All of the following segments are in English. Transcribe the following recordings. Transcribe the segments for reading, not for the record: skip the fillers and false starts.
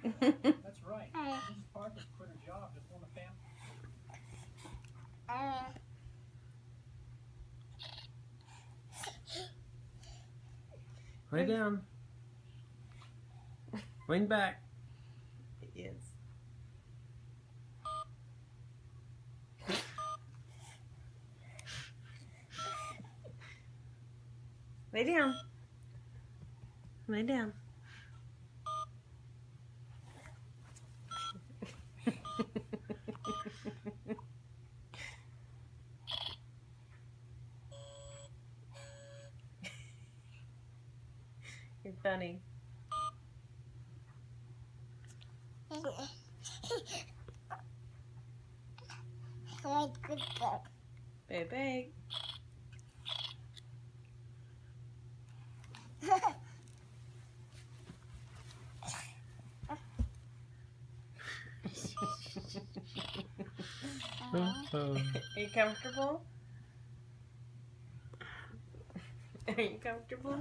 That's right. Mrs. Parker's quit her job to form a family. Lay down. Lean back. Yes. Lay down. Lay down. You're funny. Baby. Uh-oh. Are you comfortable? Are you comfortable?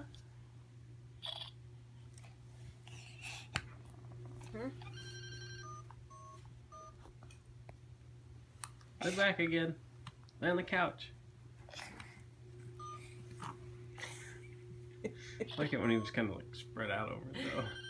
Lay back again. Lay on the couch. I like it when he was kind of like spread out over it though.